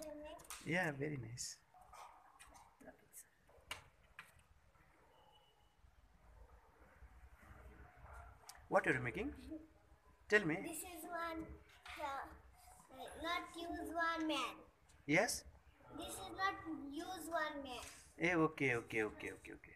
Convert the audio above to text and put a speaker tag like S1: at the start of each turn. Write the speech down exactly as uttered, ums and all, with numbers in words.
S1: Yeah, very nice. What are you making? Tell me.
S2: This is one, uh, not use one man.
S1: Yes?
S2: This is not use one man.
S1: Eh, okay, okay, okay, okay, okay.